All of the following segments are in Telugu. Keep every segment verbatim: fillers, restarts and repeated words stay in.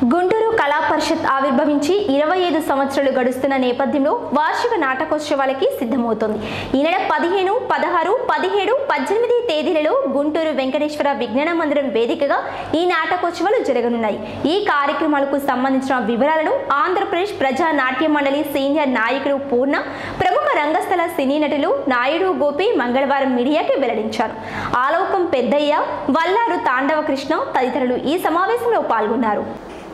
గుంటూరు కళా పరిషత్ ఆవిర్భవించి ఇరవై ఐదు సంవత్సరాలు గడుస్తున్న నేపథ్యంలో వార్షిక నాటకోత్సవాలకి సిద్ధమవుతోంది. ఈ నెల పదిహేను, పదహారు, పదిహేడు, పద్దెనిమిది తేదీలలో గుంటూరు వెంకటేశ్వర విజ్ఞాన మందిరం వేదికగా ఈ నాటకోత్సవాలు జరగనున్నాయి. ఈ కార్యక్రమాలకు సంబంధించిన వివరాలను ఆంధ్రప్రదేశ్ ప్రజా నాట్య మండలి సీనియర్ నాయకుడు పూర్ణ, ప్రముఖ రంగస్థల సినీ నటులు నాయుడు గోపి మంగళవారం మీడియాకి వెల్లడించారు. ఆలౌకం పెద్దయ్య, వల్లారు తాండవ కృష్ణ తదితరులు ఈ సమావేశంలో పాల్గొన్నారు.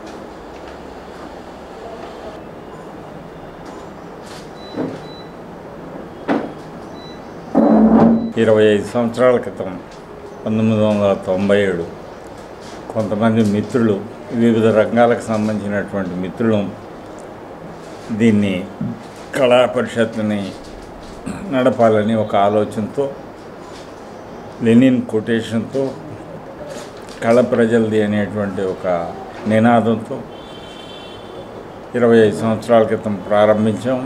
ఇరవై ఐదు సంవత్సరాల క్రితం పంతొమ్మిది వందల తొంభై ఏడు కొంతమంది మిత్రులు, వివిధ రంగాలకు సంబంధించినటువంటి మిత్రులు దీన్ని కళా పరిషత్తుని నడపాలని ఒక ఆలోచనతో, లెనిన్ కొటేషన్తో, కళ ప్రజలది అనేటువంటి ఒక నినాదంతో ఇరవై ఐదు సంవత్సరాల క్రితం ప్రారంభించాం.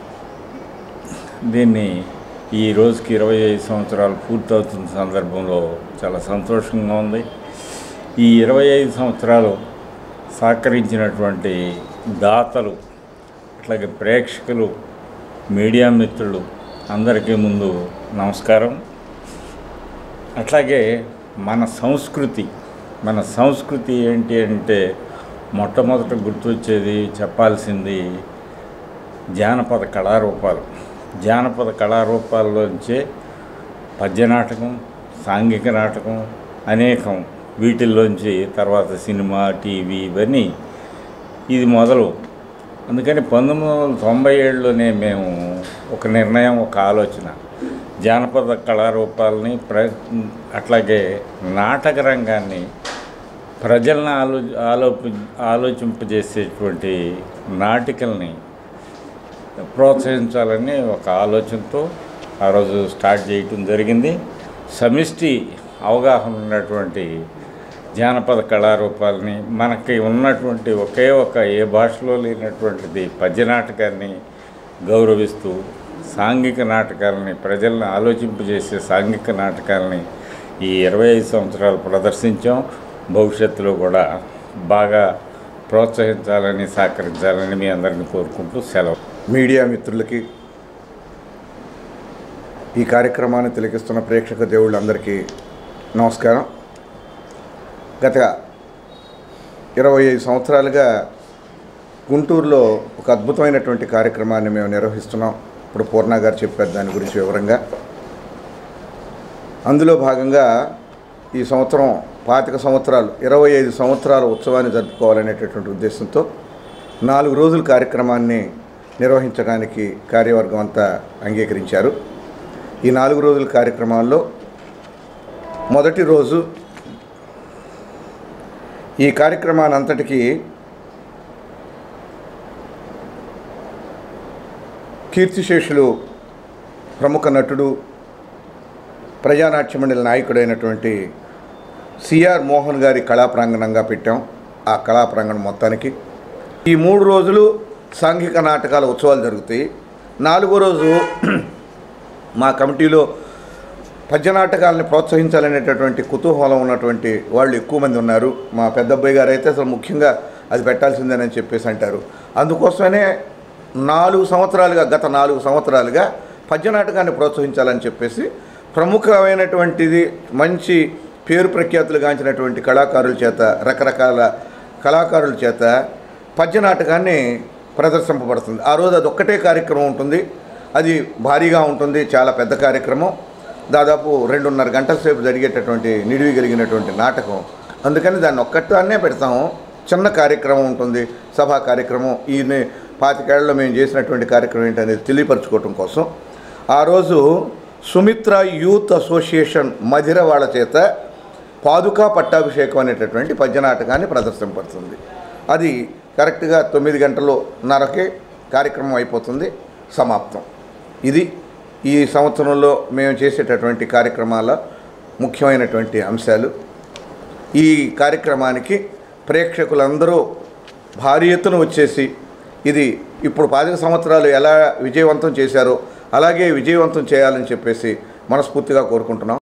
దీన్ని ఈ రోజుకి ఇరవై ఐదు సంవత్సరాలు పూర్తవుతున్న సందర్భంలో చాలా సంతోషంగా ఉంది. ఈ ఇరవై ఐదు సంవత్సరాలు సహకరించినటువంటి దాతలు, అట్లాగే ప్రేక్షకులు, మీడియా మిత్రులు అందరికీ ముందు నమస్కారం. అట్లాగే మన సంస్కృతి మన సంస్కృతి ఏంటి అంటే మొట్టమొదట గుర్తొచ్చేది, చెప్పాల్సింది జానపద కళారూపాలు. జానపద కళారూపాల్లోంచే పద్యనాటకం, సాంఘిక నాటకం అనేకం, వీటిల్లోంచి తర్వాత సినిమా, టీవీ ఇవన్నీ ఇది మొదలు. అందుకని పంతొమ్మిది వందల తొంభై ఏడులోనే మేము ఒక నిర్ణయం, ఒక ఆలోచన, జానపద కళారూపాలని ప్ర అట్లాగే నాటక రంగాన్ని ప్రజలను ఆలో ఆలోపి ఆలోచింపజేసేటువంటి నాటికల్ని ప్రోత్సహించాలని ఒక ఆలోచనతో ఆ రోజు స్టార్ట్ చేయటం జరిగింది. సమిష్టి అవగాహన ఉన్నటువంటి జానపద కళారూపాలని, మనకి ఉన్నటువంటి ఒకే ఒక ఏ భాషలో లేనటువంటిది పద్యనాటకాన్ని గౌరవిస్తూ సాంఘిక నాటకాలని, ప్రజలను ఆలోచింపజేసే సాంఘిక నాటకాలని ఈ ఇరవై ఐదు సంవత్సరాలు ప్రదర్శించాం. భవిష్యత్తులో కూడా బాగా ప్రోత్సహించాలని, సహకరించాలని మీ అందరిని కోరుకుంటూ సెలవు. మీడియా మిత్రులకి, ఈ కార్యక్రమాన్ని తిలకిస్తున్న ప్రేక్షక దేవుళ్ళందరికీ నమస్కారం. గత ఇరవై ఐదు సంవత్సరాలుగా గుంటూరులో ఒక అద్భుతమైనటువంటి కార్యక్రమాన్ని మేము నిర్వహిస్తున్నాం. ఇప్పుడు పూర్ణ గారు చెప్పారు దాని గురించి వివరంగా. అందులో భాగంగా ఈ సంవత్సరం పాతిక సంవత్సరాలు ఇరవై ఐదు సంవత్సరాల ఉత్సవాన్ని జరుపుకోవాలనేటటువంటి ఉద్దేశంతో నాలుగు రోజుల కార్యక్రమాన్ని నిర్వహించడానికి కార్యవర్గం అంతా అంగీకరించారు. ఈ నాలుగు రోజుల కార్యక్రమాల్లో మొదటి రోజు ఈ కార్యక్రమాన్ని అంతటికీ కీర్తిశేషులు, ప్రముఖ నటుడు, ప్రజానాట్య మండలి నాయకుడైనటువంటి సిఆర్ మోహన్ గారి కళా ప్రాంగణంగా పెట్టాం. ఆ కళా ప్రాంగణం మొత్తానికి ఈ మూడు రోజులు సాంఘిక నాటకాల ఉత్సవాలు జరుగుతాయి. నాలుగో రోజు మా కమిటీలో పద్యనాటకాలని ప్రోత్సహించాలనేటటువంటి కుతూహలం ఉన్నటువంటి వాళ్ళు ఎక్కువ మంది ఉన్నారు. మా పెద్ద అబ్బాయి గారు అయితే అసలు ముఖ్యంగా అది పెట్టాల్సిందేనని చెప్పేసి అంటారు. అందుకోసమే నాలుగు సంవత్సరాలుగా గత నాలుగు సంవత్సరాలుగా పద్యనాటకాన్ని ప్రోత్సహించాలని చెప్పేసి ప్రముఖమైనటువంటిది, మంచి పేరు ప్రఖ్యాతులు గాంచినటువంటి కళాకారుల చేత, రకరకాల కళాకారుల చేత పద్యనాటకాన్ని ప్రదర్శింపబడుతుంది. ఆ రోజు అది ఒక్కటే కార్యక్రమం ఉంటుంది. అది భారీగా ఉంటుంది, చాలా పెద్ద కార్యక్రమం. దాదాపు రెండున్నర గంటల సేపు జరిగేటటువంటి నిడివి కలిగినటువంటి నాటకం. అందుకని దాన్ని ఒక్కటాన్నే పెడతాము. చిన్న కార్యక్రమం ఉంటుంది, సభా కార్యక్రమం. ఈ పాతికేళ్లలో మేము చేసినటువంటి కార్యక్రమం ఏంటనేది తెలియపరచుకోవటం కోసం ఆ రోజు సుమిత్ర యూత్ అసోసియేషన్ మధిర వాళ్ళ చేత పాదుకా పట్టాభిషేకం అనేటటువంటి పద్యనాటకాన్ని ప్రదర్శింపడుతుంది. అది కరెక్ట్గా తొమ్మిది గంటలన్నరకే కార్యక్రమం అయిపోతుంది, సమాప్తం. ఇది ఈ సంవత్సరంలో మేము చేసేటటువంటి కార్యక్రమాల ముఖ్యమైనటువంటి అంశాలు. ఈ కార్యక్రమానికి ప్రేక్షకులందరూ భారీ ఎత్తున వచ్చేసి ఇది ఇప్పుడు పాతిక సంవత్సరాలు ఎలా విజయవంతం చేశారో అలాగే విజయవంతం చేయాలని చెప్పేసి మనస్ఫూర్తిగా కోరుకుంటున్నాం.